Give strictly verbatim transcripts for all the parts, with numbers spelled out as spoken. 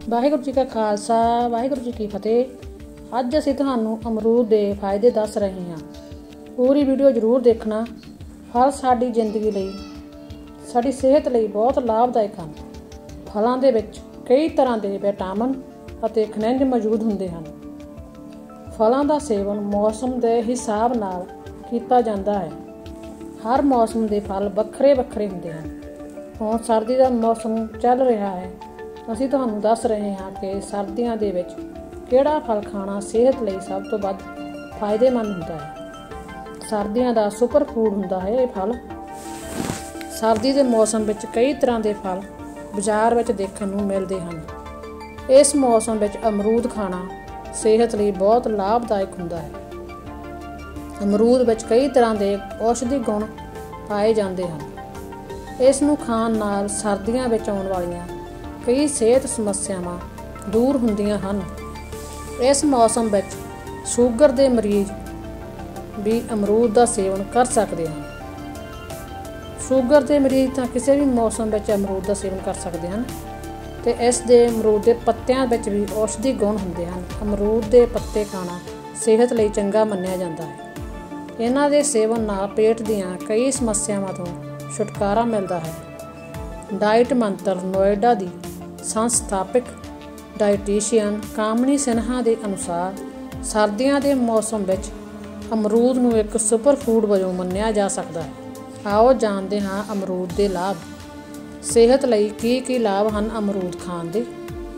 ਵਾਹਿਗੁਰੂ जी का खालसा वाहिगुरू जी की फतेह। अज असीं तुहानूं अमरूद के फायदे दस रहे हैं। पूरी वीडियो जरूर देखना। फल साडी जिंदगी लई साडी सेहत लई बहुत लाभदायक हैं। फलों दे विच कई तरह के विटामिन अते खनिज मौजूद हुंदे हन। फलों का सेवन मौसम के हिसाब नाल कीता जांदा है। हर मौसम के फल वक्खरे वक्खरे हुंदे हन। हुण सर्दी का मौसम चल रहा है। ਅਸੀਂ ਤੁਹਾਨੂੰ ਦੱਸ ਰਹੇ ਹਾਂ ਕਿ ਸਰਦੀਆਂ ਦੇ ਵਿੱਚ ਕਿਹੜਾ ਫਲ ਖਾਣਾ ਸਿਹਤ ਲਈ ਸਭ ਤੋਂ ਵੱਧ ਫਾਇਦੇਮੰਦ ਹੁੰਦਾ ਹੈ। ਸਰਦੀਆਂ ਦਾ ਸੁਪਰ ਫੂਡ ਹੁੰਦਾ ਹੈ ਇਹ ਫਲ। ਸਰਦੀ ਦੇ ਮੌਸਮ ਵਿੱਚ ਕਈ ਤਰ੍ਹਾਂ ਦੇ ਫਲ ਬਾਜ਼ਾਰ ਵਿੱਚ ਦੇਖਣ ਨੂੰ ਮਿਲਦੇ ਹਨ। ਇਸ ਮੌਸਮ ਵਿੱਚ ਅਮਰੂਦ ਖਾਣਾ ਸਿਹਤ ਲਈ ਬਹੁਤ ਲਾਭਦਾਇਕ ਹੁੰਦਾ ਹੈ। ਅਮਰੂਦ ਵਿੱਚ ਕਈ ਤਰ੍ਹਾਂ ਦੇ ਔਸ਼ਧੀ ਗੁਣ ਪਾਏ ਜਾਂਦੇ ਹਨ। ਇਸ ਨੂੰ ਖਾਣ ਨਾਲ ਸਰਦੀਆਂ ਵਿੱਚ ਆਉਣ ਵਾਲੀਆਂ कई सेहत समस्यावां दूर हुंदियां हन। इस मौसम विच शूगर के मरीज भी अमरूद का सेवन कर सकते हैं। शूगर के मरीज तो किसी भी मौसम विच अमरूद का सेवन कर सकते हैं। तो इस दे अमरूद के पत्तियां विच भी औषधि गुण हुंदे हन। अमरूद के पत्ते खाना सेहत लई चंगा मन्निया जाता है। इन्हां दे सेवन नाल पेट दीआं कई समस्यावां तो छुटकारा मिलता है। डाइट मंत्र नोएडा की संस्थापक डाइटिशियन कामनी सिन्हा के अनुसार सर्दियों के मौसम विच अमरूद नूं एक सुपर फूड वजों मन्निया जा सकता है। आओ जानते हाँ अमरूद के लाभ। सेहत लई की की लाभ हैं अमरूद खाण दे।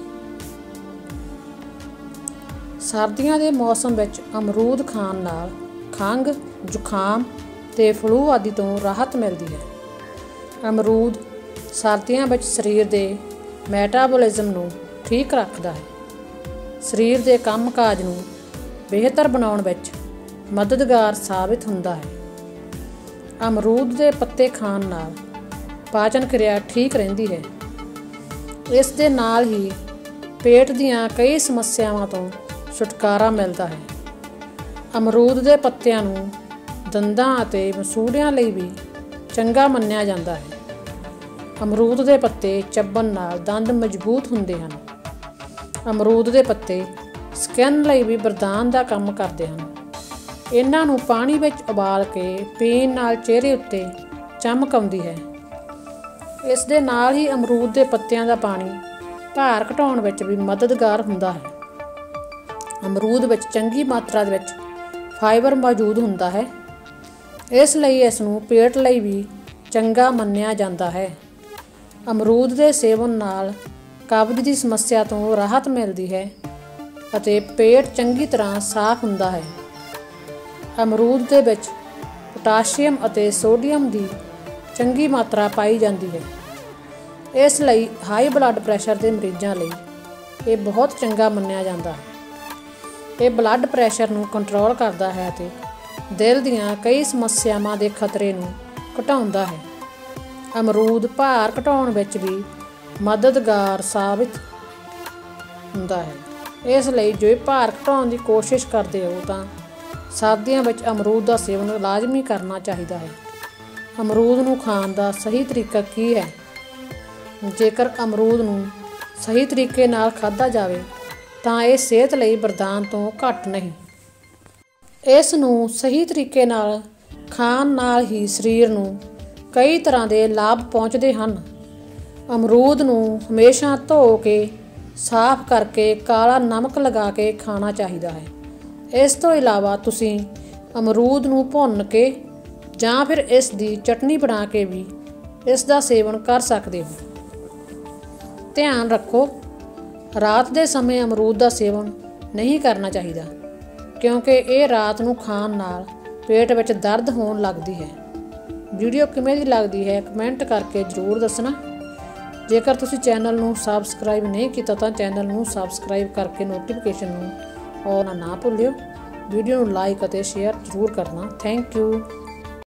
सर्दियों के मौसम विच अमरूद खाण नाल खंघ जुखाम ते फ्लू आदि तो राहत मिलती है। अमरूद सर्दियों विच शरीर के मैटाबोलिज्म नूं ठीक रखता है। शरीर के काम काज नूं बेहतर बनाउण विच मददगार साबित हुंदा है। अमरूद के पत्ते खाण नाल पाचन क्रिया ठीक रहिंदी है। इस दे नाल ही पेट दीआं कई समस्यावां तो छुटकारा मिलता है। अमरूद के पत्तिआं नूं दंदां अते मसूड़िਆਂ ਲਈ भी चंगा मन्निया जाता है। अमरूद के पत्ते चब्बण नाल दंद मजबूत हुंदे हन। अमरूद के पत्ते स्किन लई भी वरदान का काम करते हैं। इन्हां नूं पानी विच उबाल के पीण नाल चेहरे उत्ते चमक आउंदी है। इस दे नाल ही अमरूद के पत्तिआं दा पानी भार घटाउण विच भी मददगार हुंदा है। अमरूद विच चंगी मात्रा दे विच फाइबर मौजूद हुंदा है। इस लई इस नूं पेट लई भी चंगा मन्निया जाता है। अमरूद के सेवन नाल कब्ज की समस्या तो राहत मिलती है अते पेट चंगी तरह साफ हुंदा है। अमरूद के विच पोटाशियम अते सोडियम की चंगी मात्रा पाई जाती है। इसलिए हाई ब्लड प्रैशर के मरीजों लिए ये बहुत चंगा मन्निया जाता है। ये ब्लड प्रैशर नूं कंट्रोल करता है अते दिल दीआं कई समस्यावां के खतरे नूं घटाउंदा है। अमरूद भार घटाउण विच भी मददगार साबित हुंदा है। इसलिए जो भार घटाउण की कोशिश करते हो तो सर्दियों विच अमरूद का सेवन लाजमी करना चाहिए है। अमरूद नूं खाण दा सही तरीका की है? जेकर अमरूद नूं सही तरीके नाल खाधा जाए तो यह सेहत लई वरदान तो घट नहीं। इस नूं सही तरीके नाल खाण नाल ही शरीर नूं कई तरह के लाभ पहुँचते हैं। अमरूद नूं हमेशा धो के साफ करके काला नमक लगा के खाना चाहिए है। इस तो इलावा तुसी अमरूद नूं भुन के जां फिर इस दी चटनी बना के भी इसका सेवन कर सकते हो। ध्यान रखो रात के समय अमरूद का सेवन नहीं करना चाहिए क्योंकि ये रात नूं खाण नाल पेट विच दर्द होण लगदी है। वीडियो किवें दी लगदी है कमेंट करके जरूर दसना। जेकर तुसी चैनल नूं सबसक्राइब नहीं किया तो चैनल नूं सबसक्राइब करके नोटिफिकेशन नूं ऑन ना भुल्लिओ। वीडियो नूं लाइक अते शेयर जरूर करना। Thank you.